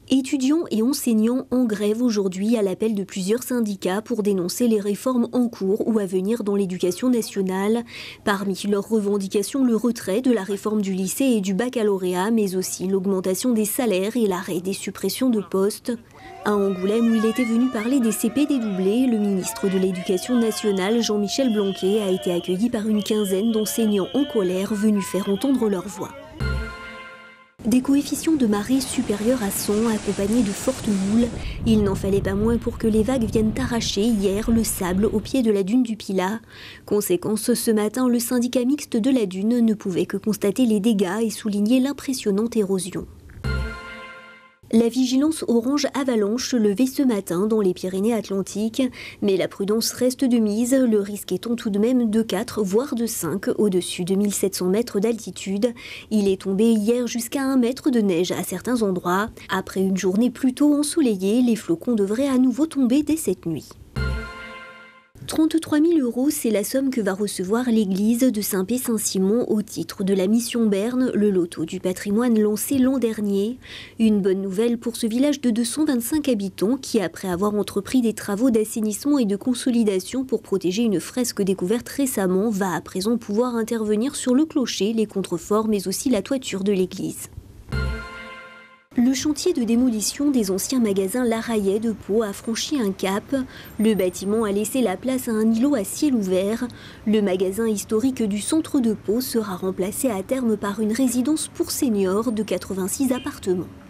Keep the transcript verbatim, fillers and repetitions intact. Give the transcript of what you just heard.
Étudiants et enseignants en grève aujourd'hui à l'appel de plusieurs syndicats pour dénoncer les réformes en cours ou à venir dans l'éducation nationale. Parmi leurs revendications, le retrait de la réforme du lycée et du baccalauréat, mais aussi l'augmentation des salaires et l'arrêt des suppressions de postes. À Angoulême, où il était venu parler des C P dédoublés, le ministre de l'Éducation nationale, Jean-Michel Blanquer, a été accueilli par une quinzaine d'enseignants en colère venus faire entendre leur voix. Des coefficients de marée supérieurs à cent, accompagnés de fortes houles. Il n'en fallait pas moins pour que les vagues viennent arracher hier le sable au pied de la dune du Pilat. Conséquence, ce matin, le syndicat mixte de la dune ne pouvait que constater les dégâts et souligner l'impressionnante érosion. La vigilance orange avalanche levée ce matin dans les Pyrénées-Atlantiques, mais la prudence reste de mise, le risque étant tout de même de quatre, voire de cinq, au-dessus de mille sept cents mètres d'altitude. Il est tombé hier jusqu'à un mètre de neige à certains endroits. Après une journée plutôt ensoleillée, les flocons devraient à nouveau tomber dès cette nuit. trente-trois mille euros, c'est la somme que va recevoir l'église de Saint-Pé-Saint-Simon au titre de la mission Berne, le loto du patrimoine lancé l'an dernier. Une bonne nouvelle pour ce village de deux cent vingt-cinq habitants qui, après avoir entrepris des travaux d'assainissement et de consolidation pour protéger une fresque découverte récemment, va à présent pouvoir intervenir sur le clocher, les contreforts, mais aussi la toiture de l'église. Le chantier de démolition des anciens magasins Larayet de Pau a franchi un cap. Le bâtiment a laissé la place à un îlot à ciel ouvert. Le magasin historique du centre de Pau sera remplacé à terme par une résidence pour seniors de quatre-vingt-six appartements.